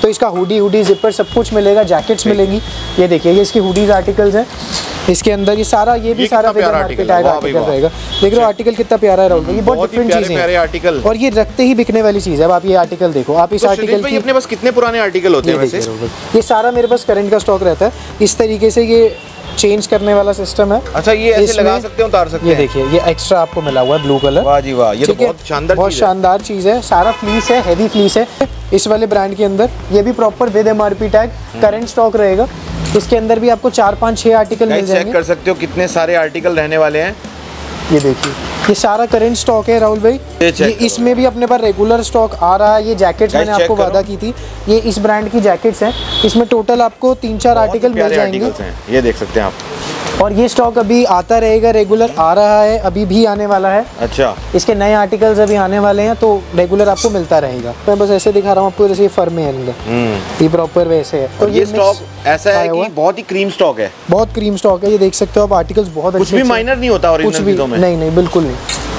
तो इसका hoodie zipper सब कुछ मिलेगा, जैकेट्स मिलेंगी। ये देखिए ये इसकी हुडीज आर्टिकल्स हैं इसके अंदर, ये सारा ये भी सारा आर्टिकल रहेगा। देख रहे हो आर्टिकल कितना प्यारा है राहुल भाई, ये बहुत डिफरेंट चीज़ है और ये रखते ही बिकने वाली चीज़ है। अब आप ये आर्टिकल देखो, आप इस आर्टिकल की अपने पास कितने पुराने आर्टिकल होते हैं वैसे? ये सारा मेरे पास करंट का स्टॉक रहता है। इस तरीके से ये चेंज करने वाला सिस्टम है। अच्छा, ये ऐसे लगा सकते हैं, उतार सकते हैं। ये देखिए ये एक्स्ट्रा आपको मिला हुआ है ब्लू कलर। वाह जी वाह, ये तो बहुत शानदार चीज़ है। सारा फ्लीस है, हेवी फ्लीस है इस वाले ब्रांड के अंदर। ये भी proper with MRP tag, current stock रहेगा। इसके अंदर भी आपको 4, 5, 6 आर्टिकल मिल जाएंगे। चेक कर सकते हो कितने सारे आर्टिकल रहने वाले हैं। ये देखिए ये सारा करंट स्टॉक है राहुल भाई। ये इसमें भी अपने पास रेगुलर स्टॉक आ रहा है। ये जैकेट्स मैंने आपको वादा की थी, ये इस ब्रांड की जैकेट्स हैं। इसमें टोटल आपको 3-4 आर्टिकल मिल जाएंगे। ये देख सकते हैं आप। और ये स्टॉक अभी आता रहेगा, रेगुलर आ रहा है, अभी भी आने वाला है। अच्छा, इसके नए आर्टिकल्स अभी आने वाले हैं तो रेगुलर आपको मिलता रहेगा। मैं बस ऐसे दिखा रहा हूँ आपको, जैसे ये फर्म है अंदर, ये प्रॉपर वैसे है। तो ये स्टॉक ऐसा है कि बहुत ही क्रीम स्टॉक है, बहुत क्रीम स्टॉक है। ये देख सकते हो आप, आर्टिकल्स बहुत अच्छे, कुछ भी माइनर नहीं होता ओरिजिनल चीजों में। नहीं बिल्कुल नहीं।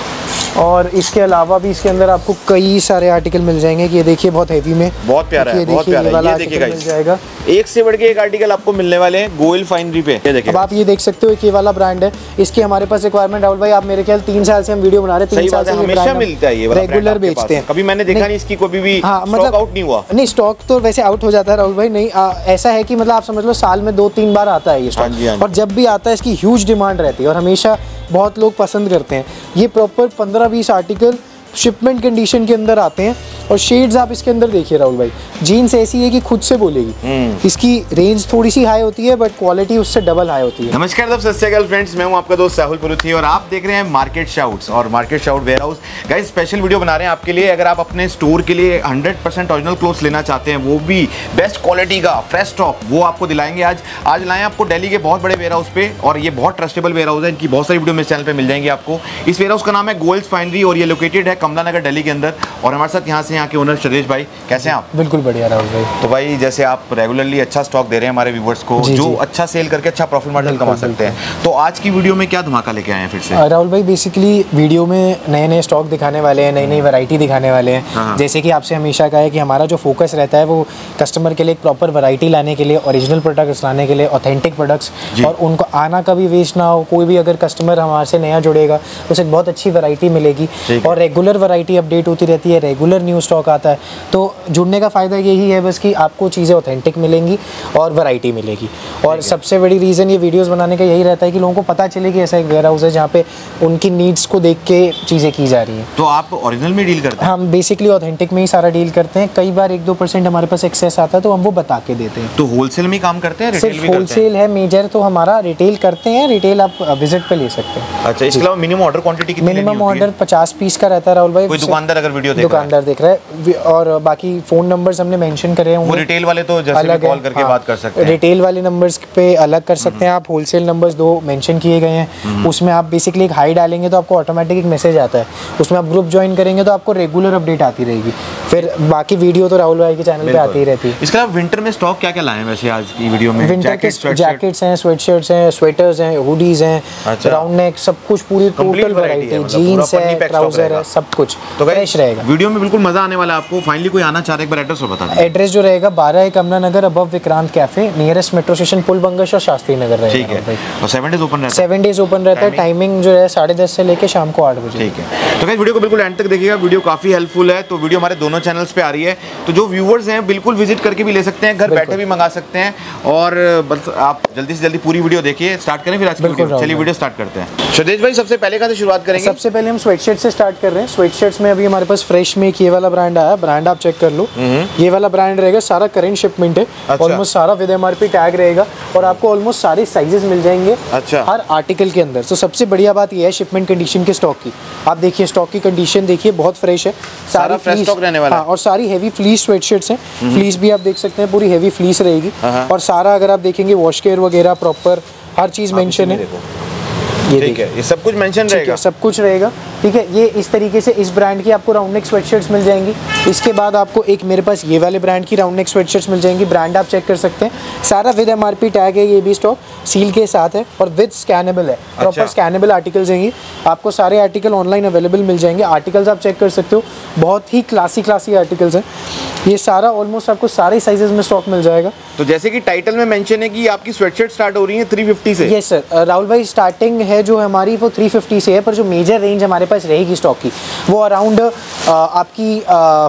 और इसके अलावा भी इसके अंदर आपको कई सारे आर्टिकल मिल जाएंगे कि ये देखिए बहुत हेवी में, बहुत प्यारा है, बहुत प्यारा है। ये देखिए मिल जाएगा, एक से बढ़ के एक आर्टिकल आपको मिलने वाले हैं गोयल फाइनरी पे। ये देखिए, अब आप ये देख सकते हो ये वाला ब्रांड है। इसकी हमारे पास रिक्वायरमेंट राहुल भाई, आप मेरे ख्याल 3 साल से हम वीडियो बना रहे हैं। 3 साल से हमेशा मिलता है, ये वाला रेगुलर बेचते हैं। कभी मैंने देखा नहीं इसकी कभी भी स्टॉक आउट नहीं हुआ। नहीं, स्टॉक तो वैसे आउट हो जाता है राहुल भाई। नहीं ऐसा है कि मतलब आप समझ लो साल में 2-3 बार आता है ये स्टॉक, और जब भी आता है इसकी ह्यूज डिमांड रहती है और हमेशा बहुत लोग पसंद करते हैं। ये प्रॉपर 15-20 आर्टिकल शिपमेंट कंडीशन के अंदर आते हैं। और शेड्स आप इसके अंदर देखिए राहुल भाई, जीन्स ऐसी है कि खुद से बोलेगी। इसकी रेंज थोड़ी सी हाई होती है बट क्वालिटी उससे डबल हाई होती है। नमस्कार दोस्तों, सत श्री अकाल फ्रेंड्स, मैं हूं आपका दोस्त साहुल परुथी और आप देख रहे हैं मार्केट शाउट्स और market shout warehouse. Guys special video बना रहे हैं आपके लिए। अगर आप अपने स्टोर के लिए 100% ओरिजिनल क्लोथ्स लेना चाहते हैं, वो भी बेस्ट क्वालिटी का फ्रेश स्टॉक, वो आपको दिलाएंगे। आज लाए आपको दिल्ली के बहुत बड़े वेयर हाउस पे, और ये बहुत ट्रस्टेबल वेयर हाउस है। इनकी बहुत सारी वीडियो मेरे चैनल पे मिल जाएंगी आपको। इस वेयर हाउस का नाम है गोयल फाइनरी और ये लोकेटेड है कमला नगर दिल्ली के अंदर। और हमारे साथ यहाँ से यहाँ के ओनर शरेश भाई, कैसे हैं आप? बिल्कुल बढ़िया राहुल भाई। तो भाई जैसे आप रेगुलरली अच्छा स्टॉक दे रहे हैं हमारे व्यूअर्स को, जो अच्छा सेल करके अच्छा प्रॉफिट मार्जिन कमा सकते हैं, तो आज की वीडियो में क्या धमाका लेके आए हैं फिर से? राहुल भाई बेसिकली वीडियो में नए स्टॉक दिखाने वाले हैं, नई वैरायटी दिखाने वाले हैं। जैसे कि आपसे हमेशा कहा है कि हमारा जो फोकस रहता है वो कस्टमर के लिए एक प्रॉपर वैरायटी लाने के लिए, ओरिजिनल प्रोडक्ट्स लाने के लिए, ऑथेंटिक प्रोडक्ट्स, और उनको आना कभी वेस्ट ना हो। कोई भी अगर कस्टमर हमारे से नया जुड़ेगा उसे बहुत अच्छी वैरायटी मिलेगी और रेगुलर वैरायटी अपडेट होती रहती है, रेगुलर न्यू स्टॉक आता है। तो जुड़ने का फ़ायदा यही है बस कि आपको चीज़ें ऑथेंटिक मिलेंगी और वैरायटी मिलेगी। और सबसे बड़ी रीज़न ये वीडियोस बनाने का यही रहता है कि लोगों को पता चले कि ऐसा एक वेयर हाउस है जहाँ पे उनकी नीड्स को देख के चीज़ें की जा रही हैं। तो आप ओरिजिनल में डील करते हैं? हम बेसिकली ऑथेंटिक में ही सारा डील करते हैं। कई बार 1-2% हमारे पास एक्सेस आता है तो हम वो बता के देते हैं। तो होलसेल में काम करते हैं, रिटेल भी करते हैं? होलसेल है मेजर, तो हमारा रिटेल करते हैं। रिटेल आप विजिट पे ले सकते हैं। अच्छा, इसके अलावा मिनिमम ऑर्डर क्वांटिटी कितनी? मिनिमम ऑर्डर 50 पीस का रहता है राहुल भाई। कोई दुकानदार अगर वीडियो दुकानदार देख रहा है, और बाकी फ़ोन नंबर्स हमने मेंशन करे हैं। वो रिटेल वाले तो जैसे भी कॉल करके बात कर सकते हैं। रिटेल वाले नंबर्स पे अलग कर सकते हैं आप। होलसेल नंबर्स 2 मेंशन किए गए हैं। उसमें आप बेसिकली एक हाई डालेंगे तो आपको ऑटोमेटिक एक मैसेज आता है। उसमें आप ग्रुप ज्वाइन करेंगे तो आपको रेगुलर अपडेट आती रहेगी। फिर बाकी वीडियो तो राहुल भाई के चैनल पे आती ही रहती है। इसके अलावा विंटर में स्टॉक क्या क्या लाए हैं वैसे आज की वीडियो में? विंटर के जैकेट्स हैं, स्वेटशर्ट्स हैं, स्वेटर्स हैं, हुडीज हैं, राउंड नेक, सब कुछ पूरी टोटल वैरायटी, जीन्स है, ट्राउजर है, सब कुछ तो फ्रेश रहेगा। वीडियो में बिल्कुल मजा आने वाला है आपको। फाइनली कोई आना चाह रहा है, एक बार एड्रेस बता दीजिए। एड्रेस जो रहेगा 12 Kamla Nagar above Vikrant cafe, nearest metro station Pul Bangash और शास्त्री नगर रहेगा। ठीक है, और 7 डेज ओपन रहता है? 7 डेज ओपन रहता है। टाइमिंग जो है 10:30 से लेके शाम को 8 बजे। ठीक है, तो गाइस वीडियो को बिल्कुल एंड तक देखिएगा, वीडियो काफी हेल्पफुल है। तो वीडियो हमारे दोनों चैनल्स पे आ रही है, तो जो व्यूअर्स हैं बिल्कुल विजिट करके भी ले सकते हैं, घर बैठे भी मंगा सकते हैं। और बस आप जल्दी से जल्दी पूरी वीडियो देखिए। स्टार्ट करें फिर आज की वीडियो? चलिए वीडियो स्टार्ट करते हैं। शदेश भाई सबसे पहले कहाँ से शुरुआत करेंगे? सबसे पहले हम स्वेटशर्ट से स्टार्ट कर रहे हैं। स्वेटशर्ट्स में अभी हमारे पास फ्रेश में ये वाला ब्रांड आया, ब्रांड आप चेक कर लो। ये वाला ब्रांड रहेगा, सारा करंट शिपमेंट है, ऑलमोस्ट सारा विद MRP टैग रहेगा और आपको ऑलमोस्ट सारे साइजेस मिल जाएंगे हर आर्टिकल के अंदर। तो सबसे बढ़िया बात ये है शिपमेंट कंडीशन के स्टॉक की। आप देखिए स्टॉक की कंडीशन देखिए, बहुत फ्रेश है, सारा फ्रेश स्टॉक रहने वाला है। और सारी हेवी फ्लीस स्वेटशर्ट्स हैं। फ्लीस भी आप देख सकते हैं, पूरी हेवी फ्लीस रहेगी। और सारा अगर आप देखेंगे वॉश केयर वगैरह प्रॉपर हर चीज़ मेंशन है। ठीक है, ये सब कुछ मेंशन रहेगा, सब कुछ रहेगा। ठीक है, ये इस तरीके से इस ब्रांड की आपको राउंड नेक स्वेटशर्ट्स मिल जाएंगी। इसके बाद आपको एक मेरे पास ये वाले ब्रांड की राउंड नेक स्वेटशर्ट्स मिल जाएंगी। ब्रांड आप चेक कर सकते हैं, सारा विद MRP टैग है, ये भी स्टॉक सील के साथ है और विद स्कैनेबल है, प्रॉपर स्कैनेबल आर्टिकल्स हैं। आपको सारे आर्टिकल ऑनलाइन अवेलेबल मिल जाएंगे। आर्टिकल्स आप चेक कर सकते हो, बहुत ही क्लासी आर्टिकल्स हैं। ये सारा ऑलमोस्ट आपको सारे साइजेस में स्टॉक मिल जाएगा। तो जैसे कि टाइटल में मेंशन है कि आपकी स्वेटशर्ट स्टार्ट हो रही है 350 से। यस सर, राहुल भाई स्टार्टिंग है जो हमारी वो 350 से है, पर जो मेजर रेंज हमारे पास रहेगी स्टॉक की वो अराउंड आपकी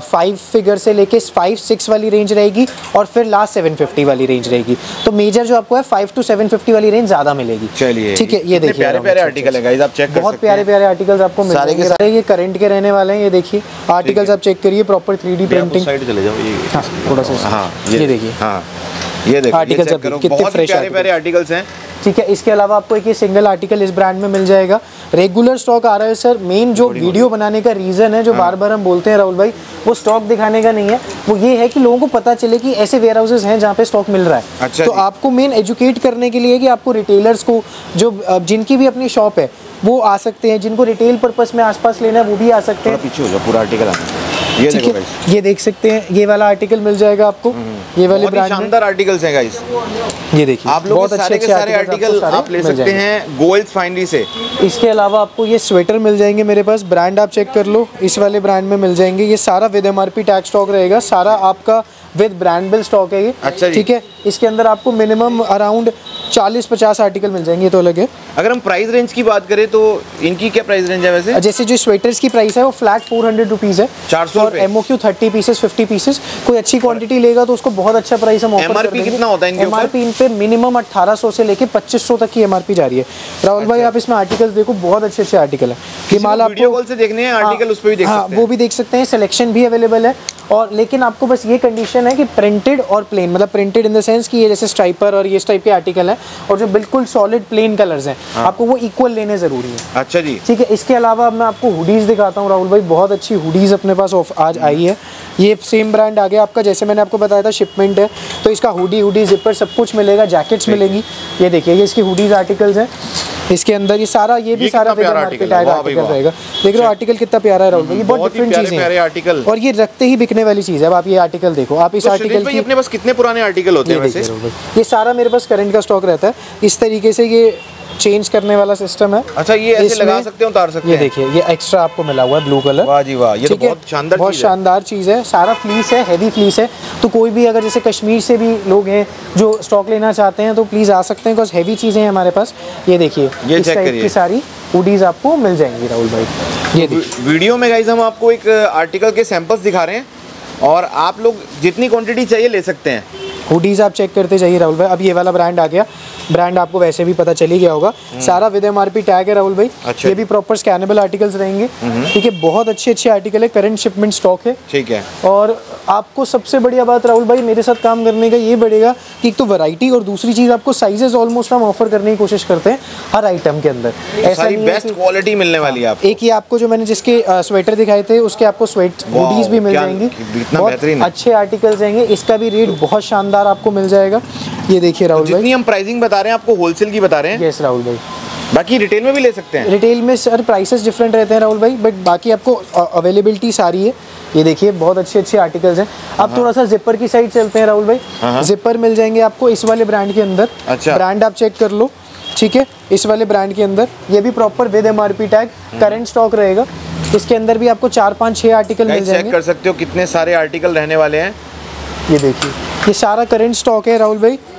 5 फिगर से लेके 5-6 वाली रेंज रहेगी और फिर लास्ट 750 वाली रेंज रहेगी। तो मेजर जो आपको है 5 to 750 वाली रेंज ज़्यादा मिलेगी। चलिए ठीक है, ये देखिए प्यारे आर्टिकल है गाइस, आप चेक कर सकते हैं। बहुत प्यारे आर्टिकल्स आपको मिल जाएंगे। ये करंट के रहने वाले हैं। ये देखिए आर्टिकल्स आप चेक करिए, प्रॉपर 3D प्रिंटिंग। साइड चले जाओ, ये थोड़ा सा, हाँ ये देखिए, हाँ ये देखो आर्टिकल्स कितने फ्रेश प्यारे आर्टिकल्स हैं। ठीक है, इसके अलावा आपको एक ये सिंगल आर्टिकल इस ब्रांड में मिल जाएगा। रेगुलर स्टॉक आ रहा है सर। मेन जो वीडियो बनाने का रीज़न है, जो बार बार हम बोलते हैं राहुल भाई, वो स्टॉक दिखाने का नहीं है, वो ये है कि लोगों को पता चले कि ऐसे वेयर हाउसेज हैं जहाँ पे स्टॉक मिल रहा है। अच्छा, तो आपको मेन एजुकेट करने के लिए कि आपको रिटेलर्स को, जो जिनकी भी अपनी शॉप है वो आ सकते हैं, जिनको रिटेल पर्पस में आसपास लेना है वो भी आ सकते हैं। पीछे हो जाओ, पूरा आर्टिकल ये देखो गाइस, ये देख सकते हैं, ये वाला आर्टिकल मिल जाएगा आपको। ये वाले ब्रांड में शानदार आर्टिकल्स हैं गाइस। ये देखिए, आप लोग सारे के सारे आर्टिकल आप ले सकते हैं गोल्ड फाइनरी से। इसके अलावा आपको ये स्वेटर मिल जाएंगे मेरे पास। ब्रांड आप चेक कर लो, इस वाले ब्रांड में मिल जाएंगे। ये सारा विद MRP टैग स्टॉक रहेगा, सारा आपका विद ब्रांड बिल स्टॉक है ये। अच्छा, ठीक है, इसके अंदर आपको मिनिमम अराउंड 40-50 आर्टिकल मिल जाएंगे, तो अलग है। अगर हम प्राइस रेंज की बात करें तो इनकी क्या प्राइस रेंज है वैसे? जैसे जो स्वेटर्स की प्राइस है वो फ्लैट 400 रुपीज़ है, 400 और MOQ 30 पीसेस 50 पीसेस। कोई अच्छी क्वांटिटी लेगा तो उसको बहुत अच्छा प्राइस हम ऑफर कर देंगे। कितना होता है इनके ऊपर? MRP इन पे मिनिमम 1800 से लेके 2500 तक की MRP जा रही है। राहुल भाई आप इसमें आर्टिकल्स देखो, बहुत अच्छे अच्छे आर्टिकल है। माल वीडियो कॉल से देखने हैं आर्टिकल, उस पे भी देख सकते हैं। वो भी देख सकते हैं, सिलेक्शन भी अवेलेबल है। और लेकिन आपको बस ये कंडीशन है कि प्रिंटेड और प्लेन, मतलब प्रिंटेड इन द सेंस कि ये जैसे स्ट्राइपर और ये टाइप के आर्टिकल हैं, और जो बिल्कुल सॉलिड प्लेन कलर्स हैं, आपको वो इक्वल लेने जरूरी है। अच्छा जी, ठीक है। इसके अलावा अब मैं आपको हुडीज दिखाता हूँ राहुल भाई, बहुत अच्छी हुडीज अपने पास आज आई है। ये सेम ब्रांड आ गया आपका, जैसे मैंने आपको बताया था शिपमेंट है, तो इसका हुडी जिपर सब कुछ मिलेगा, जैकेट्स मिलेंगी। ये देखिए, ये इसकी हुडीज आर्टिकल्स हैं। इसके अंदर ये सारा, ये भी सारा आर्टिकल रहेगा। देख रहे हो आर्टिकल कितना प्यारा है राहुल भाई, ये बहुत डिफरेंट चीजें हैं और ये रखते ही बिकने वाली चीज है। अब आप ये आर्टिकल देखो, आप इस आर्टिकल की, अपने पास कितने पुराने आर्टिकल होते हैं वैसे? ये सारा मेरे पास करंट का स्टॉक रहता है। इस तरीके से ये चेंज करने वाला सिस्टम है। अच्छा, ये ऐसे लगा सकते हो, उतार सकते हैं। ये देखिए, ये एक्स्ट्रा आपको मिला हुआ है ब्लू कलर। वाह जी वाह, ये तो बहुत शानदार चीज़ है। सारा फ्लीस है, हेवी फ्लीस है। तो कोई भी अगर जैसे कश्मीर से भी लोग हैं जो स्टॉक लेना चाहते हैं तो प्लीज़ आ सकते हैं, बिकॉज हेवी चीज़ें हैं हमारे पास। ये देखिए, इस टाइप की सारी हुडीज आपको मिल जाएंगी राहुल भाई। ये वीडियो में गाइस हम आपको एक आर्टिकल के सैंपल्स दिखा रहे हैं और आप लोग जितनी क्वांटिटी चाहिए ले सकते हैं। हुडीज आप चेक करते जाइए राहुल भाई। अब ये वाला ब्रांड आ गया, ब्रांड आपको वैसे भी पता चल ही गया होगा। सारा विद MRP टैग है राहुल भाई। अच्छा। ये भी प्रॉपर स्कैनेबल आर्टिकल्स रहेंगे। ठीक है, बहुत अच्छे आर्टिकल है, करंट शिपमेंट स्टॉक है। ठीक है। और आपको सबसे बढ़िया बात राहुल भाई मेरे साथ काम करने का ये बढ़ेगा कि एक तो वैरायटी और दूसरी चीज़ आपको साइजेस ऑलमोस्ट हम ऑफर करने की कोशिश करते हैं हर आइटम के अंदर। ऐसा नहीं बेस्ट क्वालिटी मिलने वाली है आपको। एक ही आपको जो मैंने जिसके स्वेटर दिखाए थे उसके आपको हुडीज भी मिल जाएंगी। बहुत अच्छे आर्टिकल्स रहेंगे। इसका भी रेट बहुत शानदार आपको मिल जाएगा। ये देखिए राहुल भाई, जितनी हम प्राइसिंग बता रहे हैं आपको होलसेल की बता रहे हैं। यस राहुल भाई, बाकी रिटेल में भी ले सकते हैं। रिटेल में सर प्राइसेस डिफरेंट रहते हैं राहुल भाई, बट बाकी आपको अवेलेबिलिटी सारी है। ये देखिए, बहुत अच्छे आर्टिकल्स हैं। अब थोड़ा सा जिपर की साइड चलते हैं राहुल भाई। जिपर मिल जाएंगे आपको इस वाले ब्रांड के अंदर। अच्छा। ब्रांड आप चेक कर लो। ठीक है, इस वाले ब्रांड के अंदर ये भी proper with MRP tag, current stock रहेगा। इसके अंदर भी आपको 4-5-6 आर्टिकल मिल जाएंगे। चेक कर सकते हो कितने सारे आर्टिकल रहने वाले हैं। ये देखिए, ये सारा करंट स्टॉक है राहुल भाई।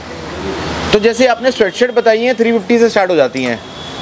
तो जैसे आपने स्वेटशर्ट बताई है 350 से स्टार्ट हो जाती हैं।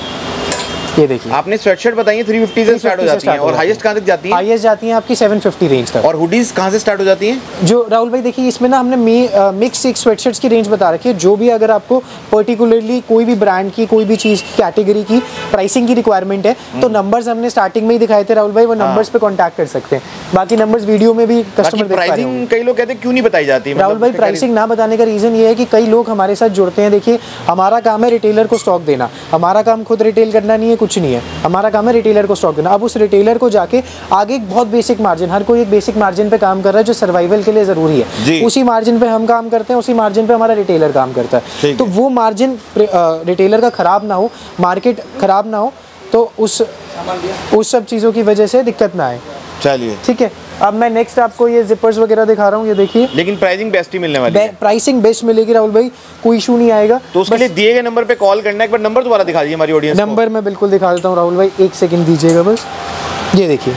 ये देखिए, आपने स्वेटशर्ट बताई है 350 से स्टार्ट हो जाती हैं और हाईएस्ट कहां तक जाती है? हाईएस्ट जाती हैं आपकी 750 रेंज तक। और हुडीज कहां से स्टार्ट हो जाती हैं? जो राहुल भाई देखिए, इसमें ना हमने मिक्स एक स्वेटशर्ट्स की रेंज बता रखी है। जो भी अगर आपको पर्टिकुलरली कोई भी ब्रांड की, कोई भी चीज़ कैटेगरी की प्राइसिंग की रिक्वायरमेंट है तो नंबर्स हमने स्टार्टिंग में ही दिखाए थे राहुल भाई, वो नंबर्स पे कांटेक्ट कर सकते हैं। बाकी नंबर्स वीडियो में भी कस्टमर देख पा रहे होंगे। कई लोग कहते हैं क्यों नहीं बताई जाती राहुल भाई, प्राइसिंग ना बताने का रीज़न ये है कि कई लोग हमारे साथ जुड़ते हैं। देखिए, हमारा काम है रिटेलर को स्टॉक देना, हमारा काम खुद रिटेल करना नहीं है, कुछ नहीं है, हमारा काम है रिटेलर को स्टॉक देना। अब उस रिटेलर को जाके आगे एक बहुत बेसिक मार्जिन, हर कोई एक बेसिक मार्जिन पे काम कर रहा है जो सर्वाइवल के लिए ज़रूरी है, उसी मार्जिन पे हम काम करते हैं, उसी मार्जिन पे हमारा रिटेलर काम करता है। तो वो मार्जिन रिटेलर का ख़राब ना हो, मार्केट ख़राब ना हो, तो उस सब चीज़ों की वजह से दिक्कत ना आए। चलिए ठीक है, अब मैं नेक्स्ट आपको ये जिपर्स वगैरह दिखा रहा हूँ, ये देखिए। लेकिन प्राइसिंग बेस्ट ही मिलने वाली है। प्राइसिंग बेस्ट मिलेगी राहुल भाई, कोई इशू नहीं आएगा। तो उसके लिए दिए गए नंबर पे कॉल करना है। एक बार नंबर दोबारा दिखा दीजिए हमारी ऑडियंस को। नंबर मैं बिल्कुल दिखा देता हूँ राहुल भाई, 1 सेकंड दीजिएगा बस। ये देखिए,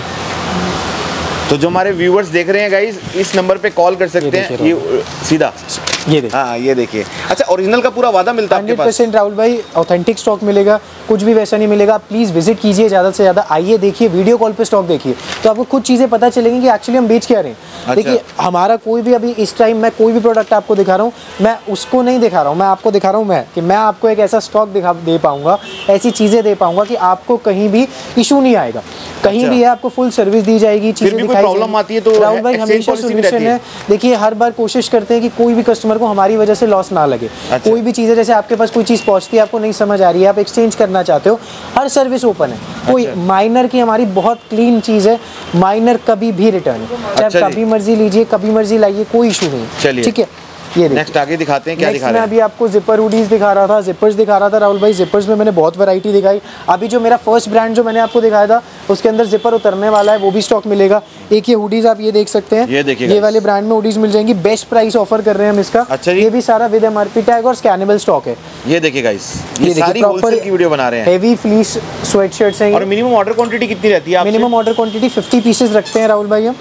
तो जो हमारे व्यूअर्स देख रहे हैं गाइस, इस नंबर पे कॉल कर सकते हैं, ये सीधा ये देखिए। हाँ ये देखिए। अच्छा, ओरिजिनल का पूरा वादा मिलता है आपके पास? 100% राहुल भाई, ऑथेंटिक स्टॉक मिलेगा, कुछ भी वैसा नहीं मिलेगा। आप प्लीज़ विजिट कीजिए, ज़्यादा से ज़्यादा आइए, देखिए, वीडियो कॉल पे स्टॉक देखिए, तो आपको कुछ चीज़ें पता चलेंगी कि एक्चुअली हम बेच क्या रहे हैं। अच्छा। देखिए, हमारा कोई भी अभी इस टाइम मैं कोई भी प्रोडक्ट आपको दिखा रहा हूँ, मैं उसको नहीं दिखा रहा हूँ, मैं आपको दिखा रहा हूँ कि मैं आपको एक ऐसा स्टॉक दे पाऊँगा, ऐसी चीज़ें दे पाऊँगा कि आपको कहीं भी इशू नहीं आएगा, कहीं भी है आपको फुल सर्विस दी जाएगी, चीज़ें दिखाई प्रॉब्लम आती है तो राहुल भाई हमेशा सोल्यूशन है। देखिए, हर बार कोशिश करते हैं कि कोई भी कस्टमर को हमारी वजह से लॉस ना लगे। अच्छा। कोई भी चीज़ें, जैसे आपके पास कोई चीज़ पहुंचती है, आपको नहीं समझ आ रही है, आप एक्सचेंज करना चाहते हो, हर सर्विस ओपन है। कोई माइनर की हमारी बहुत क्लीन चीज़ है, माइनर कभी भी रिटर्न, चाहे कभी मर्जी लीजिए, कभी मर्जी लाइए, कोई इशू नहीं। ठीक है, ये नेक्स्ट आगे दिखाते हैं, क्या दिखा रहे हैं? मैं अभी आपको जिपर हुडीज दिखा रहा था, जिपर्स दिखा रहा था राहुल भाई। जिपर्स में मैंने बहुत वैरायटी दिखाई। अभी जो मेरा फर्स्ट ब्रांड जो मैंने आपको दिखाया था, उसके अंदर जिपर उतरने वाला है, वो भी स्टॉक मिलेगा। एक ये हुडीज आप ये देख सकते हैं, ये देखिए, ये वाले ब्रांड में हुडीज मिल जाएंगी, बेस्ट प्राइस ऑफर कर रहे हैं हम इसका। अच्छा, ये भी सारा विद एमआरपी टैग और स्कैनेबल स्टॉक है। ये देखिए गाइस, ये सारी होलसेल की वीडियो बना रहे हैं। हेवी फ्लीस स्वेटशर्ट्स हैं। और मिनिमम ऑर्डर क्वांटिटी कितनी रहती है? मिनिमम ऑर्डर क्वांटिटी 50 पीसेस रखते हैं राहुल भाई हम।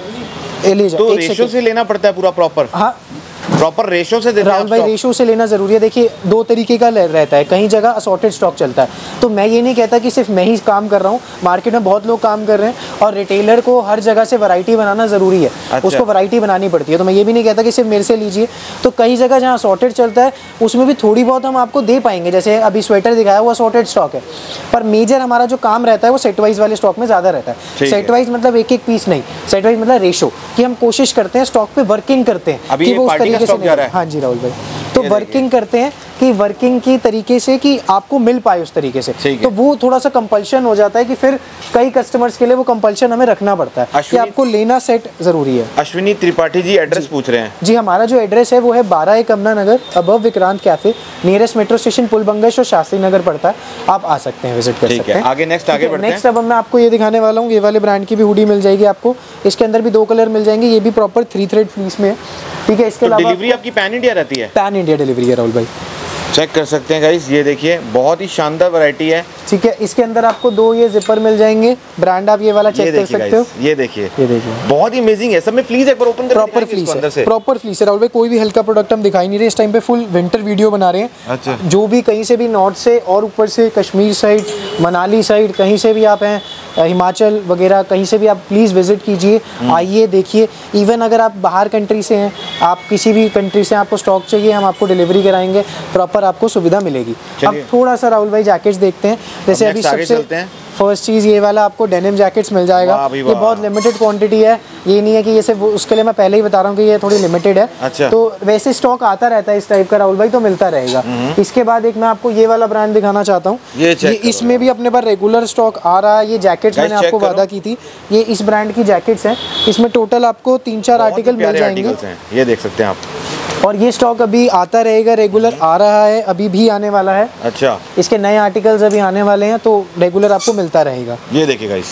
तो रेशो से लेना पड़ता है पूरा प्रॉपर? हाँ, प्रॉपर रेशो से देते हैं राहुल भाई, रेशो से लेना जरूरी है। देखिए, 2 तरीके का रहता है, कहीं जगह असॉर्टेड स्टॉक चलता है, तो मैं ये नहीं कहता कि सिर्फ मैं ही काम कर रहा हूँ, मार्केट में बहुत लोग काम कर रहे हैं, और रिटेलर को हर जगह से वैरायटी बनाना जरूरी है। अच्छा। उसको वैरायटी बनानी पड़ती है, तो मैं ये भी नहीं कहता कि सिर्फ मेरे से लीजिए। तो कई जगह जहाँ असॉर्टेड चलता है, उसमें भी थोड़ी बहुत हम आपको दे पाएंगे। जैसे अभी स्वेटर दिखाया, वो असॉर्टेड स्टॉक है, पर मेजर हमारा जो काम रहता है वो सेट वाइज वाले स्टॉक में ज़्यादा रहता है। सेट वाइज मतलब एक एक पीस नहीं, सेट वाइज मतलब रेशो, कि हम कोशिश करते हैं स्टॉक पे वर्किंग करते हैं कि वो उस तरीके से। हाँ जी राहुल भाई, तो वर्किंग करते हैं कि वर्किंग की तरीके से कि आपको मिल पाए उस तरीके से। तो वो थोड़ा सा कंपल्शन हो जाता है कि फिर कई कस्टमर्स के लिए वो कंपल्शन हमें रखना पड़ता है कि आपको लेना सेट जरूरी है। अश्विनी त्रिपाठी जी एड्रेस पूछ रहे हैं। जी, हमारा जो एड्रेस है वो है 12 Kamla Nagar, above Vikrant cafe, nearest metro station Pul Bangash और शास्त्री नगर पड़ता है। आप आ सकते हैं, विजिट कर सकते हैं। आगे नेक्स्ट आगे बढ़ते हैं। नेक्स्ट अब मैं आपको ये दिखाने वाला हूँ, ये वाले ब्रांड की भी हुडी मिल जाएगी आपको। इसके अंदर भी 2 कलर मिल जाएंगे, ये भी प्रॉपर 3 थ्रेड फ्लीस में है। ठीक है, इसके अलावा डिलीवरी आपकी पैन इंडिया रहती है? पैन इंडिया डिलीवरी है राहुल भाई, चेक कर सकते हैं गाइस। ये देखिए, बहुत ही शानदार वैरायटी है। ठीक है, इसके अंदर आपको 2 ये जिपर मिल जाएंगे। ब्रांड आप ये वाला चेक कर सकते हो। ये देखिए, बहुत ही अमेजिंग है। सब में फ्लीस एक बार ओपन करके प्रॉपर फ्लीस है, प्रॉपर फ्लीस है राहुल भाई। कोई भी हल्का प्रोडक्ट हम दिखाई नहीं रहे इस टाइम पे, फुल विंटर वीडियो बना रहे हैं। अच्छा। जो भी कहीं से भी नॉर्थ से और ऊपर से कश्मीर साइड, मनाली साइड, कहीं से भी आप हैं, हिमाचल वगैरह, कहीं से भी आप प्लीज़ विजिट कीजिए, आइए, देखिए। इवन अगर आप बाहर कंट्री से हैं, आप किसी भी कंट्री से आपको स्टॉक चाहिए, हम आपको डिलीवरी कराएंगे, प्रॉपर आपको सुविधा मिलेगी। अब थोड़ा सा राहुल भाई जैकेट्स देखते हैं। जैसे अभी सबसे फर्स्ट चीज़ ये वाला आपको डेनिम जैकेट्स मिल जाएगा। ये बहुत लिमिटेड क्वांटिटी है, ये नहीं है कि ये सिर्फ, उसके लिए मैं पहले ही बता रहा हूँ कि ये थोड़ी लिमिटेड है। अच्छा। तो वैसे स्टॉक आता रहता है इस टाइप का राहुल भाई, तो मिलता रहेगा। इसके बाद एक मैं आपको ये वाला ब्रांड दिखाना चाहता हूँ, ये इसमें भी अपने पास रेगुलर स्टॉक आ रहा है। ये जैकेट्स मैंने आपको वादा की थी, ये इस ब्रांड की जैकेट्स हैं। इसमें टोटल आपको 3-4 आर्टिकल मिल जाएंगे, ये देख सकते हैं आप। और ये स्टॉक अभी आता रहेगा, रेगुलर आ रहा है, अभी भी आने वाला है। अच्छा। इसके नए आर्टिकल्स अभी आने वाले हैं, तो रेगुलर आपको मिलता रहेगा। ये देखिए गाइस,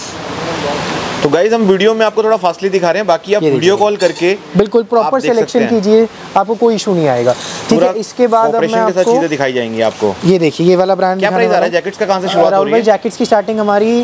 तो गाइस हम वीडियो में आपको थोड़ा फास्टली दिखा रहे हैं, बाकी आप वीडियो कॉल करके बिल्कुल प्रॉपर सिलेक्शन कीजिए, आपको कोई इशू नहीं आएगा। ठीक है, इसके बाद अब मैं आपको चीजें दिखाई जाएंगी आपको। ये देखिए, ये वाला ब्रांड क्या प्राइस आ रहा है जैकेट्स का? कहां से शुरुआत हो रही है? जैकेट्स की स्टार्टिंग हमारी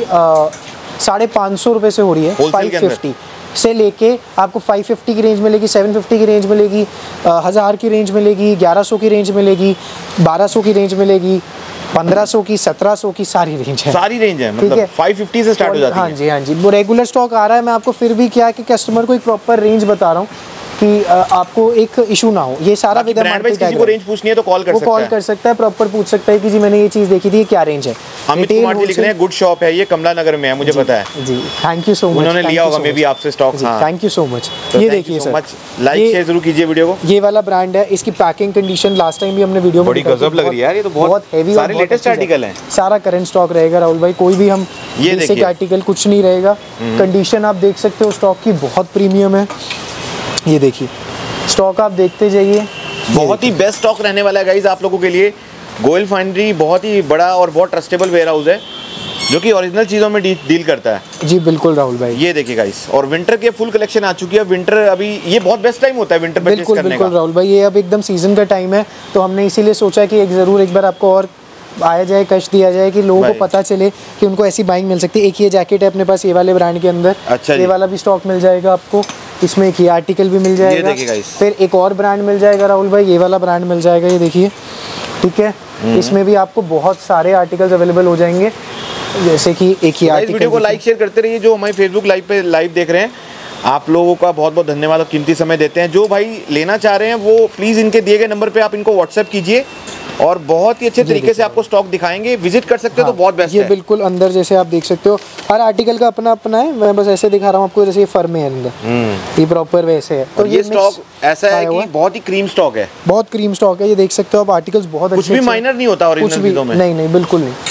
550 रुपए से हो रही है। 550 से लेके आपको 550 की रेंज मिलेगी, 750 की रेंज मिलेगी, 1000 की रेंज मिलेगी, 1100 की रेंज मिलेगी, 1200 की रेंज मिलेगी, 1500 की, 1700 की, सारी रेंज है। सारी रेंज है, मतलब 550 से स्टार्ट हो जाती है। हाँ जी, हाँ जी, वो रेगुलर स्टॉक आ रहा है। मैं आपको फिर भी क्या है कि कस्टमर को एक प्रॉपर रेंज बता रहा हूँ कि आपको एक इशू ना हो। ये सारा विद ब्रांड वाइज किसी को रेंज पूछनी है तो कॉल कर सकता है, प्रॉपर पूछ सकता है कि जी मैंने ये चीज़ देखी थी, क्या रेंज है। अमित कुमार जी लिख रहे हैं गुड शॉप है, ये कमला नगर में है, मुझे पता है जी। थैंक यू सो मच, उन्होंने लिया होगा मे बी आपसे stock. Thank you so much. ये देखिए सर, लाइक शेयर जरूर कीजिए वीडियो को। ये वाला ब्रांड है, इसकी पैकिंग कंडीशन लास्ट टाइम भी हमने वीडियो में बड़ी गजब लग रही है यार, ये तो बहुत हेवी, सारे लेटेस्ट आर्टिकल हैं, सारा करंट स्टॉक रहेगा राहुल भाई, कोई भी हम बेसिक आर्टिकल कुछ नहीं रहेगा। कंडीशन आप देख सकते हो स्टॉक की, बहुत प्रीमियम है। ये देखिए स्टॉक आप देखते जाइए, बहुत ही बेस्ट स्टॉक रहने वाला है गाइस आप लोगों के लिए। गोयल फाइंड्री बहुत ही बड़ा और बहुत ट्रस्टेबल वेयर हाउस है जो कि ओरिजिनल चीज़ों में डील करता है। जी बिल्कुल राहुल भाई। ये देखिए गाइस, और विंटर के फुल कलेक्शन आ चुकी है। विंटर अभी ये बहुत बेस्ट टाइम होता है विंटर परचेज करने का। बिल्कुल राहुल भाई, ये अब एकदम सीजन का टाइम है, तो हमने इसीलिए सोचा कि एक बार आपको और आया जाए, कश दिया जाए कि लोगों को पता चले कि उनको ऐसी बाइंग मिल सकती है। एक ये जैकेट है अपने पास ये वाले ब्रांड के अंदर, अच्छा ये वाला भी स्टॉक मिल जाएगा आपको, इसमें एक ये आर्टिकल भी मिल जाएगा। फिर एक और ब्रांड मिल जाएगा राहुल भाई, ये वाला ब्रांड मिल जाएगा, ये देखिए, ठीक है। इसमें भी आपको बहुत सारे आर्टिकल्स अवेलेबल हो जाएंगे, जैसे कि एक ही आर्टिकल। वीडियो को लाइक शेयर करते रहिए। जो हमारे फेसबुक लाइव पे लाइव देख रहे हैं, आप लोगों का बहुत बहुत धन्यवाद और कीमती समय देते हैं। जो भाई लेना चाह रहे हैं वो प्लीज़ इनके दिए गए नंबर पे आप इनको व्हाट्सएप कीजिए और बहुत ही अच्छे तरीके से आपको स्टॉक दिखाएंगे। विजिट कर सकते हो तो बहुत बेस्ट है। ये बिल्कुल अंदर जैसे आप देख सकते हो, हर आर्टिकल का अपना अपना है, मैं बस ऐसे दिखा रहा हूँ आपको, जैसे ये फर्म है अंदर, ये प्रॉपर वैसे है। तो ये स्टॉक ऐसा है कि बहुत ही क्रीम स्टॉक है, बहुत क्रीम स्टॉक है। ये देख सकते हो आप, आर्टिकल्स बहुत अच्छे, कुछ भी माइनर नहीं होता ओरिजिनल चीज़ों में, नहीं बिल्कुल नहीं।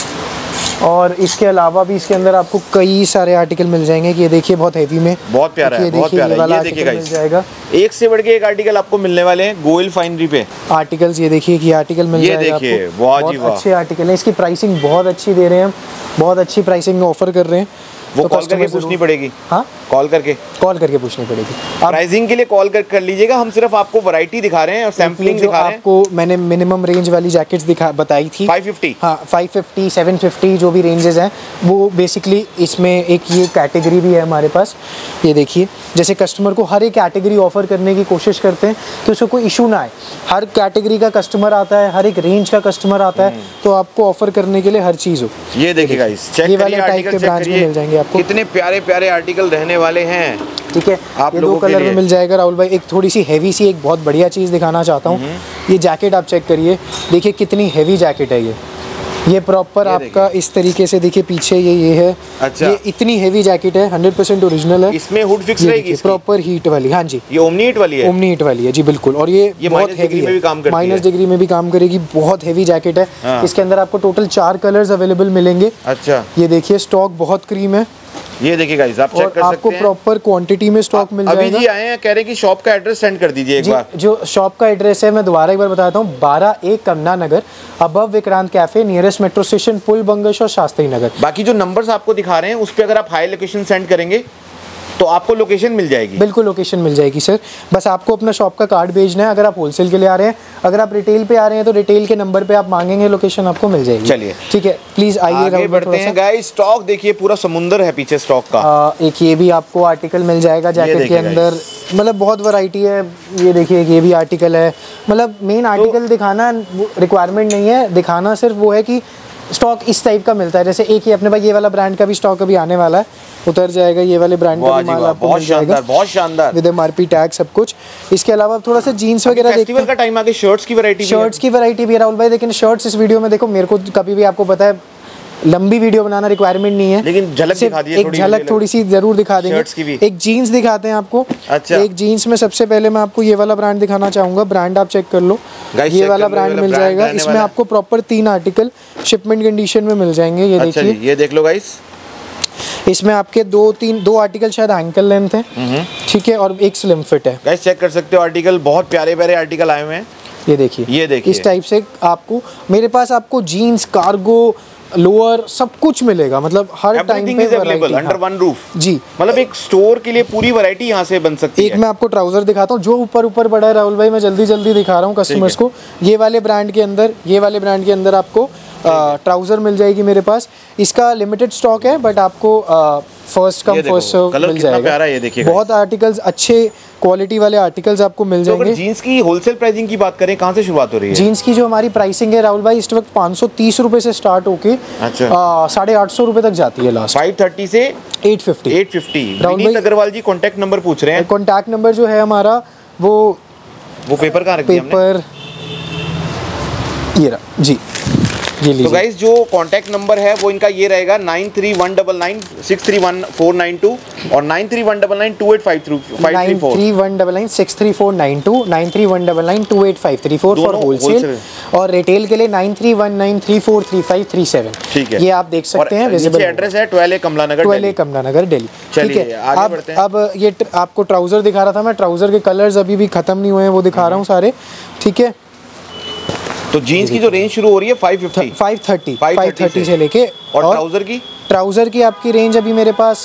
और इसके अलावा भी इसके अंदर आपको कई सारे आर्टिकल मिल जाएंगे कि ये देखिए बहुत हेवी में, बहुत प्यारा है, बहुत प्यारा है। ये देखिए गाइस, जाएगा एक से बढ़ के एक आर्टिकल आपको मिलने वाले हैं गोयल फाइंड्री पे आर्टिकल्स। ये देखिए कि आर्टिकल मिल जाएगा, ये देखिए वाह जी वाह, अच्छे आर्टिकल हैं। इसकी प्राइसिंग बहुत अच्छी दे रहे हैं हम, बहुत अच्छी प्राइसिंग ऑफर कर रहे हैं। वो कॉल करके पूछनी पड़ेगी। हाँ, कॉल करके पूछनी पड़ेगी। प्राइसिंग के लिए कॉल कर लीजिएगा। हम सिर्फ आपको वैरायटी दिखा रहे हैं और सैम्पलिंग दिखा रहे हैं। आपको मैंने मिनिमम रेंज वाली जैकेट्स बताई थी 550, हाँ 550 750 जो भी रेंजेस हैं वो बेसिकली इसमें एक ये कैटेगरी भी है हमारे पास। ये देखिए, जैसे कस्टमर को हर एक कैटेगरी ऑफर करने की कोशिश करते हैं कि उसको कोई इशू ना आए। हर कैटेगरी का कस्टमर आता है, हर एक रेंज का कस्टमर आता है, तो आपको ऑफर करने के लिए हर चीज़ हो। ये देखिए गाइस, ये वाले टाइप के ब्रांड्स मिल जाएंगे आपको, कितने प्यारे प्यारे आर्टिकल रहने वाले हैं। ठीक है, आप ये 2 कलर में मिल जाएगा राहुल भाई। एक थोड़ी सी हैवी सी एक बहुत बढ़िया चीज़ दिखाना चाहता हूँ। ये जैकेट आप चेक करिए, देखिए कितनी हैवी जैकेट है ये प्रॉपर आपका इस तरीके से देखिए, पीछे ये है। अच्छा, ये इतनी हैवी जैकेट है, 100% ओरिजिनल है। इसमें हुड फिक्स रहेगी प्रॉपर हीट वाली। हाँ जी, ये ओमनी हीट वाली है, ओमनी हीट वाली है जी बिल्कुल। और ये बहुत हैवी है, माइनस डिग्री में भी काम करेगी, बहुत हैवी जैकेट है। इसके अंदर आपको टोटल 4 कलर्स अवेलेबल मिलेंगे। अच्छा, ये देखिए स्टॉक बहुत क्रीम है। ये देखिए गाइस, आप चेक कर सकते हैं, आपको प्रॉपर क्वांटिटी में स्टॉक मिल जाएगा। अभी जी आए हैं, कह रहे हैं कि शॉप का एड्रेस सेंड कर दीजिए एक बार। जो शॉप का एड्रेस है मैं दोबारा एक बार बताता हूँ, 12A Kamla Nagar, above Vikrant cafe, nearest metro station Pul Bangash और शास्त्री नगर। बाकी जो नंबर्स आपको दिखा रहे हैं उस पर अगर आप हाई लोकेशन सेंड करेंगे तो आपको लोकेशन मिल जाएगी। बिल्कुल लोकेशन मिल जाएगी सर, बस आपको अपना शॉप का कार्ड भेजना है। अगर आप होलसेल के लिए आ रहे हैं, अगर आप रिटेल पे आ रहे हैं तो रिटेल के नंबर पे आप मांगेंगे, लोकेशन आपको मिल जाएगी। चलिए ठीक है, प्लीज आइए आगे बढ़ते हैं गाइस। स्टॉक देखिए, पूरा समुंदर है पीछे स्टॉक का। एक ये भी आपको आर्टिकल मिल जाएगा जैकेट के अंदर, मतलब बहुत वैरायटी है। ये देखिए ये भी आर्टिकल है, मतलब मेन आर्टिकल दिखाना रिक्वायरमेंट नहीं है, दिखाना सिर्फ वो है कि स्टॉक इस टाइप का मिलता है। जैसे एक ही अपने पास ये वाला ब्रांड का भी स्टॉक अभी आने वाला है, उतर जाएगा। ये वाले ब्रांड का भी माल आपको मिल जाएगा, बहुत शानदार विद एमआरपी टैग सब कुछ। इसके अलावा थोड़ा सा जीन्स वगैरह फेस्टिवल का टाइम आ गया, शर्ट्स की वैरायटी भी है राहुल भाई। लेकिन शर्ट्स इस वीडियो में देखो, मेरे को कभी भी आपको पता है लंबी वीडियो बनाना रिक्वायरमेंट नहीं है, लेकिन झलक दिखा दिए, एक झलक थोड़ी सी जरूर दिखा देंगे। एक जीन्स दिखाते हैं आपको। अच्छा, एक जीन्स में सबसे पहले मैं आपको ये वाला ब्रांड दिखाना चाहूंगा। ब्रांड आप चेक कर लो, ये वाला ब्रांड मिल जाएगा। इसमें आपको प्रॉपर 3 आर्टिकल शिपमेंट कंडीशन में मिल जाएंगे। ये देखिए, ये देख लो गाइस, इसमें आपके 2 आर्टिकल शायद एंकल लेंथ है, ठीक है, और एक स्लिम फिट है। गाइस चेक कर सकते हो, आर्टिकल बहुत प्यारे प्यारे आर्टिकल आए हुए हैं। ये देखिए इस टाइप से आपको, मेरे पास आपको जीन्स, कार्गो, लोअर सब कुछ मिलेगा, मतलब हर टाइम पे अवेलेबल अंडर वन रूफ जी। मतलब एक स्टोर के लिए पूरी वैरायटी यहाँ से बन सकती है। एक मैं आपको ट्राउजर दिखाता हूँ जो ऊपर बड़ा है राहुल भाई, मैं जल्दी दिखा रहा हूँ कस्टमर्स को। ये वाले ब्रांड के अंदर आपको ट्राउजर मिल जाएगी मेरे पास। इसका लिमिटेड स्टॉक है, बट आपको फर्स्ट कम फर्स्ट सर्व मिल जाएगा। ये देखिए, बहुत आर्टिकल्स, अच्छे क्वालिटी वाले आर्टिकल्स आपको मिल जाएंगे। तो अगर जीन्स की होलसेल प्राइसिंग की बात करें, कहाँ से शुरुआत हो रही है? जीन्स की जो हमारी प्राइसिंग है राहुल भाई, इस वक्त 530 रुपए से स्टार्ट होके 850 रुपए तक जाती है लास्ट। 530 से 850। राहुल भाई अग्रवाल जी कॉन्टैक्ट नंबर पूछ रहे हैं। कॉन्टैक्ट नंबर जो है हमारा वो पेपर कहाँ रख दिया हमने? पेपर ये रहा जी, ये लीजिए। तो गाइस जो कांटेक्ट नंबर है वो इनका ये रहेगा 931996319492 और 9319928534 9319963492 9319928534 फॉर होलसेल और रिटेल के लिए 9319343537। ठीक है, ये आप देख सकते हैं विजिबल एड्रेस है 12A कमला नगर, 12A कमला नगर दिल्ली। ठीक है, अब ये आपको ट्राउजर दिखा रहा था मैं, ट्राउजर के कलर्स अभी भी खत्म नहीं हुए हैं, वो दिखा रहा हूँ सारे। ठीक है, तो जीन्स की जो रेंज शुरू हो रही है 530 से लेके, और ट्राउजर की आपकी रेंज अभी मेरे पास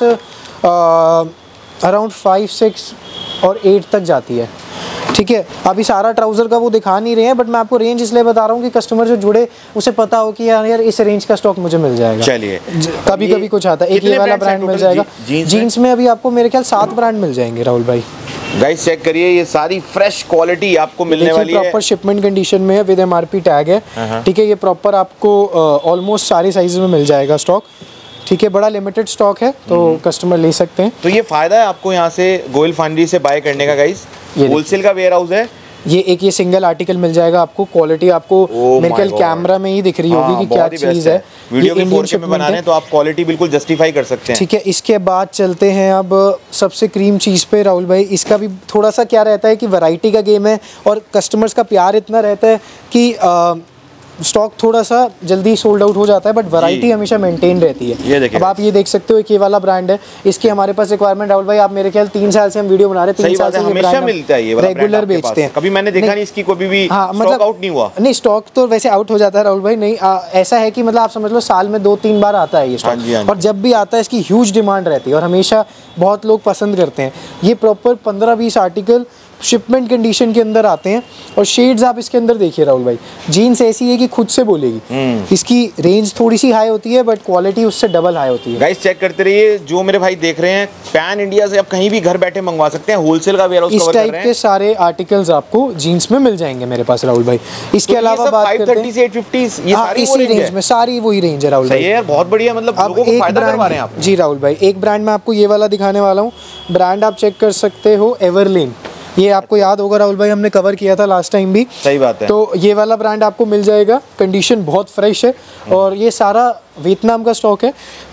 अराउंड 5, 6 और 8 तक जाती है। ठीक है, अभी सारा ट्राउजर का वो दिखा नहीं रहे हैं, बट मैं आपको रेंज इसलिए बता रहा हूँ कि कस्टमर जो जुड़े उसे पता हो कि यार इस रेंज का स्टॉक मुझे मिल जाएगा। चलिए, कभी कुछ आता है, एक ये वाला ब्रांड मिल जाएगा। जीन्स में अभी आपको मेरे ख्याल 7 ब्रांड मिल जाएंगे राहुल भाई। गाइस चेक करिए, ये सारी फ्रेश क्वालिटी आपको मिलने वाली है, प्रॉपर शिपमेंट कंडीशन में है, विद एमआरपी टैग है। ठीक है, ये प्रॉपर आपको ऑलमोस्ट सारे साइज में मिल जाएगा स्टॉक। ठीक है, बड़ा लिमिटेड स्टॉक है तो कस्टमर ले सकते हैं। तो ये फायदा है आपको यहाँ से गोयल फाइनरी से बाय करने का गाइस। होलसेल का वेयर हाउस है, ये सिंगल आर्टिकल मिल जाएगा आपको। क्वालिटी आपको मेरे ख्याल कैमरा में ही दिख रही होगी कि क्या चीज़ है। वीडियो के 4K में बना रहे हैं तो आप क्वालिटी बिल्कुल जस्टिफाई कर सकते हैं। ठीक है, इसके बाद चलते हैं अब सबसे क्रीम चीज़ पे राहुल भाई। इसका भी थोड़ा सा क्या रहता है कि वैरायटी का गेम है और कस्टमर्स का प्यार इतना रहता है कि स्टॉक थोड़ा सा जल्दी सोल्ड आउट हो जाता है, बट वैरायटी हमेशा मेंटेन रहती है। ये देखिए, अब आप ये देख सकते हो कि ये वाला ब्रांड है, इसकी हमारे पास रिक्वायरमेंट राहुल भाई, आप मेरे ख्याल 3 साल से हम वीडियो बना रहे हैं, 3 साल से हमेशा मिलता है, ये वाला रेगुलर बेचते हैं। कभी मैंने देखा नहीं इसकी कभी भी स्टॉक आउट नहीं हुआ। नहीं, स्टॉक तो वैसे आउट हो जाता है राहुल भाई, नहीं ऐसा है कि मतलब आप समझ लो साल में 2-3 बार आता है ये स्टॉक, और जब भी आता है इसकी ह्यूज डिमांड रहती है और हमेशा बहुत लोग पसंद करते हैं। ये प्रॉपर 15-20 आर्टिकल शिपमेंट कंडीशन के अंदर आते हैं और शेड्स आप इसके अंदर देखिए राहुल भाई, जीन्स ऐसी है कि खुद से बोलेगी। इसकी रेंज थोड़ी सी हाई होती है बट क्वालिटी उससे डबल हाई होती है। गाइस चेक करते रहिए, जो मेरे भाई देख रहे हैं पैन इंडिया से आप कहीं भी घर बैठे मंगवा सकते हैं, होलसेल का वेयर हाउस कवर कर रहे हैं। इस टाइप के सारे आर्टिकल्स आपको जीन्स में मिल जाएंगे मेरे पास राहुल भाई। इसके अलावा बात करते हैं 530 से 850, ये सारी इसी रेंज में, सारी वही रेंज है राहुल भाई। सही है यार, बहुत बढ़िया, मतलब लोगों को फायदा करवा रहे हैं आप। जी राहुल भाई, एक ब्रांड मैं आपको ये वाला दिखाने वाला हूँ। ब्रांड आप चेक कर सकते हो, एवरलेन। ये आपको याद होगा राहुल भाई, हमने कवर किया था लास्ट टाइम भी। सही बात है। तो ये वाला ब्रांड आपको मिल जाएगा, कंडीशन बहुत फ्रेश है और ये सारा वियतनाम का स्टॉक है।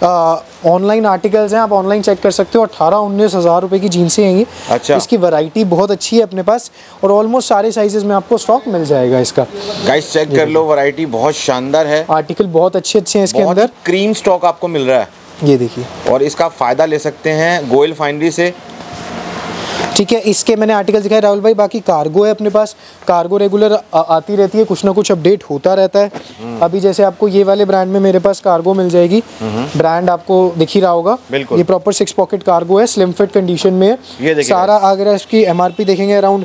ऑनलाइन आर्टिकल्स हैं, आप ऑनलाइन चेक कर सकते हो। 18-19 हज़ार रुपये की जीन्सें हैं ये। अच्छा, इसकी वैरायटी बहुत अच्छी है अपने पास और ऑलमोस्ट सारे साइजेस में आपको स्टॉक मिल जाएगा इसका। गाइस चेक कर लो, वैरायटी बहुत शानदार है, आर्टिकल बहुत अच्छे हैं इसके अंदर। क्रीम स्टॉक आपको मिल रहा है, ये देखिए, और इसका फायदा ले सकते हैं गोयल फाइनरी से। ठीक है, इसके मैंने आर्टिकल दिखाए राहुल भाई। बाकी कार्गो है अपने पास, कार्गो रेगुलर आती रहती है, कुछ ना कुछ अपडेट होता रहता है। अभी जैसे आपको ये वाले ब्रांड में मेरे पास कार्गो मिल जाएगी। ब्रांड आपको दिख ही रहा होगा, ये प्रॉपर 6 पॉकेट कार्गो है, स्लिम फिट कंडीशन में है सारा। अगर इसकी एमआरपी देखेंगे अराउंड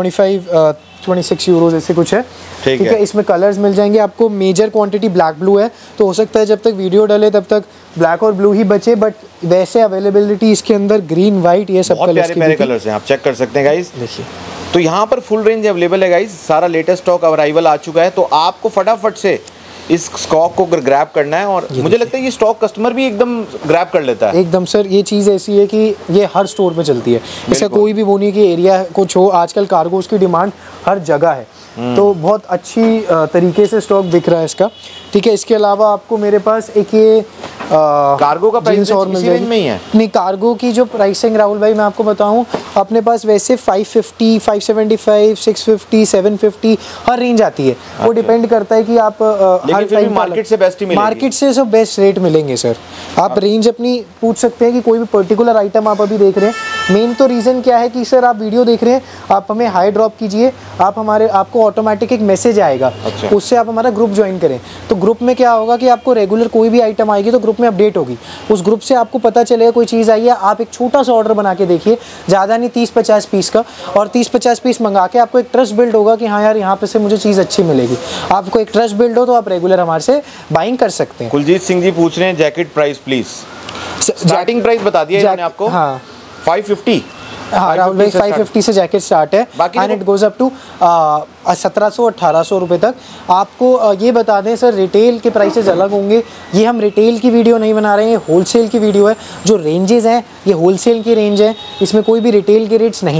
26 यूरोज ऐसे कुछ है। ठीक है, इसमें कलर्स मिल जाएंगे आपको। मेजर क्वांटिटी ब्लैक ब्लू है, तो हो सकता है जब तक वीडियो डले तब तक ब्लैक और ब्लू ही बचे, बट वैसे अवेलेबिलिटी इसके अंदर ग्रीन, वाइट, ये सब प्यारे कलर्स हैं, आप चेक कर सकते हैं गाइस। देखिए, तो यहाँ पर फुल रेंज अवेलेबल है गाइस, सारा लेटेस्ट स्टॉक अराइवल आ चुका है, तो आपको फटाफट से इस स्टॉक को ग्रैब करना है। और मुझे लगता है ये स्टॉक कस्टमर भी एकदम ग्रैब कर लेता है। एकदम सर, ये चीज़ ऐसी है कि ये हर स्टोर पे चलती है, इसका कोई भी वो नहीं कि एरिया कुछ हो। आजकल कार्गोस की डिमांड हर जगह है, तो बहुत अच्छी तरीके से स्टॉक बिक रहा है इसका। ठीक है, इसके अलावा आपको मेरे पास एक ये कार्गो का प्राइस और इसी रेंज में ही है। नहीं, कार्गो की जो प्राइसिंग राहुल भाई मैं आपको बताऊं, अपने पास वैसे 550, 575, 650, 750 हर रेंज आती है। वो डिपेंड करता है कि आप हर टाइम मार्केट से बेस्ट ही मिलेगी। मार्केट से सब बेस्ट रेट मिलेंगे सर। आप रेंज अपनी पूछ सकते हैं कि कोई भी पर्टिकुलर आइटम आप अभी देख रहे हैं। मेन तो रीज़न क्या है कि सर आप वीडियो देख रहे हैं, आप हमें हाई ड्रॉप कीजिए, आपको ऑटोमेटिक एक मैसेज आएगा। अच्छा। उससे आप हमारा ग्रुप ज्वाइन करें, तो ग्रुप में क्या होगा कि आपको रेगुलर कोई भी आइटम आएगी तो ग्रुप में अपडेट होगी। उस ग्रुप से आपको पता चलेगा कोई चीज़ आई है, आप एक छोटा सा ऑर्डर बना के देखिए, ज़्यादा नहीं 30-50 पीस का, और 30-50 पीस मंगा के आपको एक ट्रस्ट बिल्ड होगा कि हाँ यार यहाँ पे से मुझे चीज़ अच्छी मिलेगी। आपको एक ट्रस्ट बिल्ड हो तो आप रेगुलर हमारे से बाइंग कर सकते हैं। कुलजीत सिंह जी पूछ रहे हैं jacket price please, starting price बता दिया इन्होंने आपको। हाँ, 550। हाँ राहुल भाई, 550 से जैकेट स्टार्ट है and it goes up to 1700-1800 रुपये तक। आपको ये बता दें सर, रिटेल के प्राइसेस अलग होंगे। ये हम रिटेल की वीडियो नहीं बना रहे हैं, ये होलसेल की वीडियो है। जो रेंजेस हैं ये होलसेल की रेंज है, इसमें कोई भी रिटेल के रेट्स नहीं है।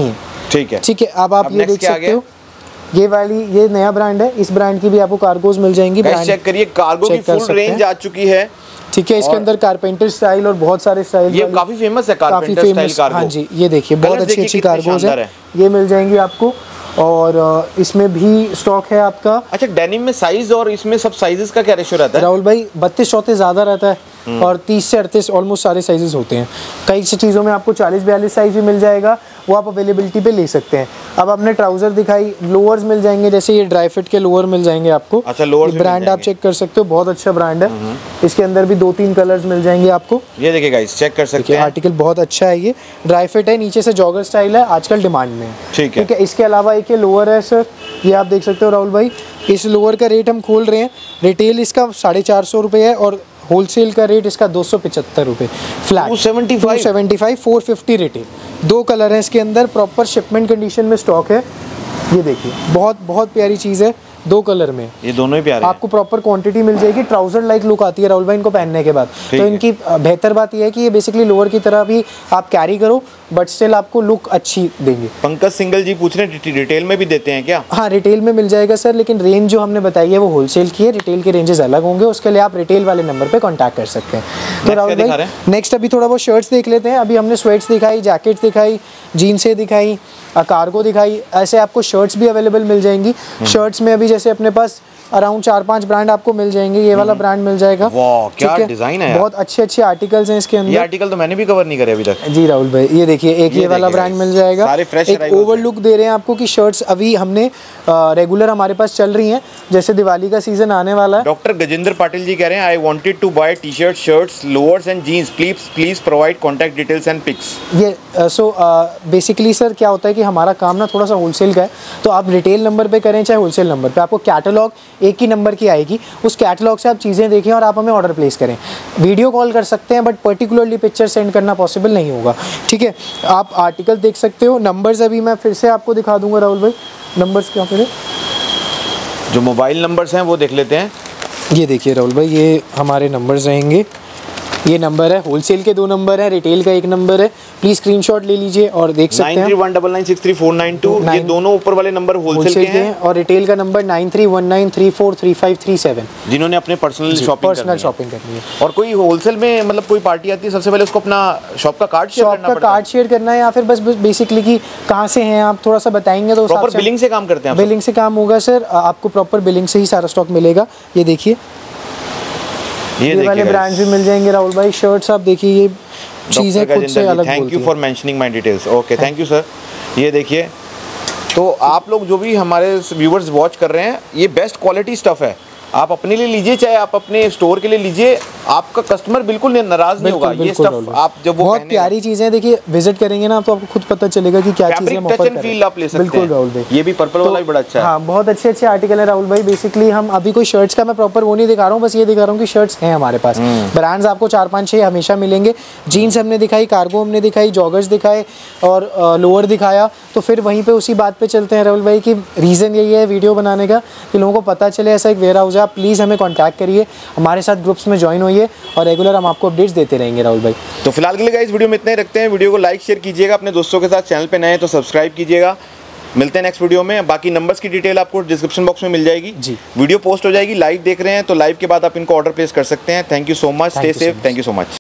ठीक है। ठीक है, अब आप ये देख सकते हो, ये वाली ये नया ब्रांड है, इस ब्रांड की भी आपको कार्गोज मिल जाएंगी। चेक करिए, कार्गो की फुल रेंज आ चुकी है। ठीक है, इसके अंदर कारपेंटर स्टाइल और बहुत सारे स्टाइल, ये काफी फेमस है कारपेंटर स्टाइल कार्गो। हाँ जी, ये देखिए बहुत अच्छी अच्छी कार्गोज है, ये मिल जाएंगी आपको। और इसमें भी स्टॉक है आपका। अच्छा, डेनिम में साइज और इसमें सब साइजेस का क्या रेशियो रहता है राहुल भाई? 32-34 ज़्यादा रहता है और 30 से 38 ऑलमोस्ट सारे साइजेस होते हैं। कई सी चीज़ों में आपको 40-42 साइज भी मिल जाएगा, वो आप अवेलेबिलिटी पे ले सकते हैं। अब आपने ट्राउज़र दिखाई, लोअर्स मिल जाएंगे, जैसे ये ड्राई फिट के लोअर मिल जाएंगे आपको। अच्छा, लोअर ब्रांड आप चेक कर सकते हो, बहुत अच्छा ब्रांड है। इसके अंदर भी 2-3 कलर्स मिल जाएंगे आपको। ये देखिए गाइस, चेक कर सकते हैं, आर्टिकल बहुत अच्छा है। ये ड्राई फिट है, नीचे से जॉगर स्टाइल है, आजकल डिमांड में है। ठीक है। इसके अलावा एक ये लोअर है सर, ये आप देख सकते हो राहुल भाई। इस लोअर का रेट हम खोल रहे हैं, रिटेल इसका 450 रुपये है और होलसेल का रेट इसका 275 रुपये फ्लैट। 275, 450 रिटेल। 2 कलर हैं इसके अंदर, प्रॉपर शिपमेंट कंडीशन में स्टॉक है। ये देखिए बहुत बहुत प्यारी चीज़ है, 2 कलर में, ये दोनों ही प्यारे हैं। आपको प्रॉपर क्वांटिटी मिल जाएगी। ट्राउजर लाइक लुक आती है राहुल भाई इनको पहनने के बाद। तो इनकी बेहतर बात यह है कि ये बेसिकली लोअर की तरह भी आप कैरी करो, बट स्टिल आपको लुक अच्छी देंगे। पंकज सिंगल जी पूछ रहे हैं रिटेल में भी देते हैं क्या? हाँ, रिटेल में मिल जाएगा सर, लेकिन रेंज जो हमने बताई है वो होलसेल की है, रिटेल के रेंजेस अलग होंगे, उसके लिए आप रिटेल वाले नंबर पे कांटेक्ट कर सकते हैं। तो राहुल भाई नेक्स्ट अभी थोड़ा बहुत शर्ट्स देख लेते हैं। अभी हमने स्वेट्स दिखाई, जैकेट्स दिखाई, जीन्सें दिखाई, कार्गो दिखाई, ऐसे आपको शर्ट्स भी अवेलेबल मिल जाएंगी। शर्ट्स में अभी जैसे अपने पास अराउंड 4-5 ब्रांड आपको मिल जाएंगे। ये वाला ब्रांड मिल जाएगा। वाह, क्या डिजाइन है, बहुत अच्छे अच्छे आर्टिकल्स हैं इसके अंदर। ये आर्टिकल तो मैंने भी कवर नहीं करे अभी तक। जी राहुल भाई, ये देखिए एक ये वाला ब्रांड मिल जाएगा। सारे फ्रेश एक ओवर लुक दे रहे हैं आपको कि शर्ट्स अभी हमने रेगुलर हमारे पास चल रही हैं, जैसे दिवाली का सीजन आने वाला है। डॉक्टर गजेंद्र पाटिल जी कह रहे हैं, I wanted to buy T shirt, shirts, lowers and jeans, please provide contact details and pics. ये बेसिकली सर क्या होता है कि हमारा काम ना थोड़ा सा होलसेल का है, तो आप रिटेल नंबर पे करें चाहे होलसेल नंबर पे, आपको कैटलॉग एक ही नंबर की आएगी, उस कैटलॉग से आप चीज़ें देखें और आप हमें ऑर्डर प्लेस करें। वीडियो कॉल कर सकते हैं, बट पर्टिकुलरली पिक्चर सेंड करना पॉसिबल नहीं होगा। ठीक है, आप आर्टिकल देख सकते हो। नंबर्स अभी मैं फिर से आपको दिखा दूंगा राहुल भाई, नंबर्स क्या करें, जो मोबाइल नंबर्स हैं वो देख लेते हैं। ये देखिए राहुल भाई, ये हमारे नंबर्स रहेंगे। ये नंबर है, होलसेल के 2 नंबर है, रिटेल का 1 नंबर है। प्लीज स्क्रीनशॉट ले लीजिए और देख सकते हैं। 9319963492, ये दोनों ऊपर वाले नंबर होलसेल के हैं और रिटेल का नंबर 9319343537, जिन्होंने अपने पर्सनल शॉपिंग करनी है। और कोई होलसेल में मतलब कोई पार्टी आती है, सबसे पहले उसको अपना शॉप का कार्ड शेयर करना है, या फिर बस बेसिकली कि कहाँ से हैं आप, थोड़ा सा बताएंगे तो प्रॉपर बिलिंग से काम करते हैं। बिलिंग से काम होगा सर, आपको प्रॉपर बिलिंग से ही सारा स्टॉक मिलेगा। ये देखिए, ये वाले ब्रांड्स भी मिल जाएंगे राहुल भाई। शर्ट्स आप देखिए, ये चीज़ें खुद से अलग। Thank you for mentioning my details. Okay, thank you sir. ये देखिए, तो आप लोग जो भी हमारे व्यूवर्स वॉच कर रहे हैं, ये बेस्ट क्वालिटी स्टफ है, आप अपने लिए लीजिए चाहे आप अपने स्टोर के लिए लीजिए, आपका कस्टमर बिल्कुल नाराज नहीं होगा। ये स्टफ आप जब वो बहुत प्यारी चीजें, देखिए विजिट करेंगे ना तो आपको खुद पता चलेगा कि क्या चीजें हम ऑफर कर रहे हैं। फील आप ले सकते हैं। बिल्कुल राहुल भाई, ये भी पर्पल वाला भी बड़ा अच्छा है। हाँ, बहुत अच्छे अच्छे आर्टिकल है राहुल भाई। बेसिकली हम अभी कोई शर्ट्स का मैं प्रॉपर वो नहीं दिखा रहा हूँ, बस ये दिखा रहा हूँ कि शर्ट्स हैं हमारे पास। ब्रांड्स आपको 4-5-6 हमेशा मिलेंगे। जीन्स हमने दिखाई, कार्गो हमने दिखाई, जॉगर्स दिखाए और लोअर दिखाया। तो फिर वहीं पे उसी बात पे चलते हैं राहुल भाई कि रीज़न यही है वीडियो बनाने का कि लोगों को पता चले ऐसा एक वेयर हाउस है। आप प्लीज़ हमें कॉन्टैक्ट करिए, हमारे साथ ग्रुप्स में ज्वाइन होइए और रेगुलर हम आपको अपडेट्स देते रहेंगे राहुल भाई। तो फिलहाल के लिए गाइस वीडियो में इतना ही रखते हैं। वीडियो को लाइक शेयर कीजिएगा अपने दोस्तों के साथ, चैनल पे नए हैं तो सब्सक्राइब कीजिएगा। मिलते हैं नेक्स्ट वीडियो में। बाकी नंबर्स की डिटेल आपको डिस्क्रिप्शन बॉक्स में मिल जाएगी जी। वीडियो पोस्ट हो जाएगी, लाइव देख रहे हैं तो लाइव के बाद आप इनको ऑर्डर प्लेस कर सकते हैं। Thank you so much, stay safe, thank you so much.